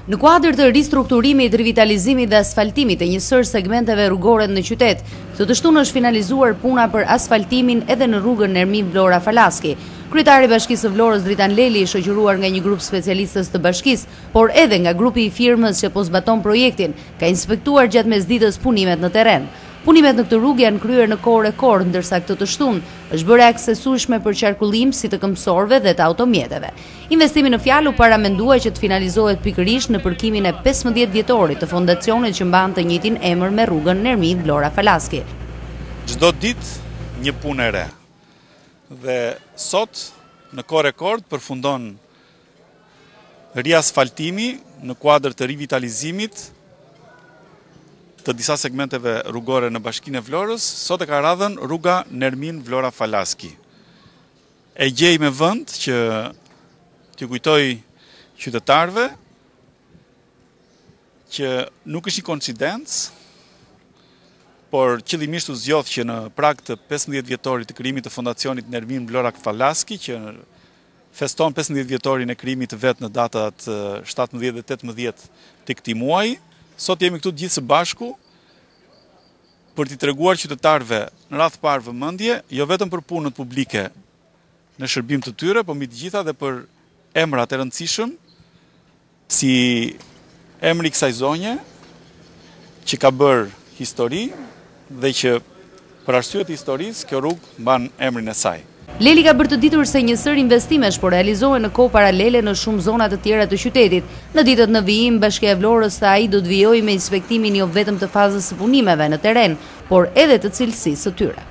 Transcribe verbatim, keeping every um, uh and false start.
Në kuadër të ristrukturimit, rivitalizimit dhe asfaltimit të njësër segmenteve rrugore në qytet, këtë të shtunë është finalizuar puna për asfaltimin edhe në rrugën Nermin Vlora Falaski. Kryetari i Bashkisë së Vlorës Dritan Leli, i shoqëruar nga një grup specialistës të bashkisë, por edhe nga grupi i firmës që po zbaton projektin, ka inspektuar gjatë mesditës punimet në terren. Punimet në këtë rrugë janë kryer në kohë rekord, ndërsa këtë të shtunë është bërë aksesueshme për qarkullim si të këmbësorëve dhe të automjeteve. Investimi në fjalë u paramendua që të finalizohet pikërisht në përkimin e pesëmbëdhjetë vjetorit të fondacionit që mban të njëjtin emër me rrugën Nermin Vlora Falaski. Çdo ditë një punë e re. Dhe sot në kohë rekord përfundon riasfaltimi në kuadër të rivitalizimit të disa segmenteve rrugore në bashkinë e Vlorës. Sot e ka radhën rruga Nermin Vlora Falaski. E gjej me vend që t'ju kujtoj qytetarëve që nuk është një koincidencë, por qëllimisht u zgjodh që në prag të pesëmbëdhjetë vjetorit të krijimit të fondacionit Nermin Vlora Falaski, që feston pesëmbëdhjetë vjetorin e krijimit të vet në datat shtatëmbëdhjetë dhe tetëmbëdhjetë të këtij muaji, sot jemi këtu gjithë së bashku për t'i treguar qytetarëve në radh të parë vëmendje, jo vetëm për punët publike në shërbim të tyre, por mbi të gjitha dhe për emrat e rëndësishëm, si emri i kësaj zonje që ka bërë histori dhe që për arsye të historisë kjo rrugë mban emrin e saj. Leli ka bërë të ditur se njësër investimesh por realizohen në kohë paralele në shumë zona të tjera të qytetit. Në ditët në vijim, Bashkia e Vlorës se ai do të vijojë me inspektimin jo vetëm të fazës së punimeve në terren, por edhe të cilësisë së tyre.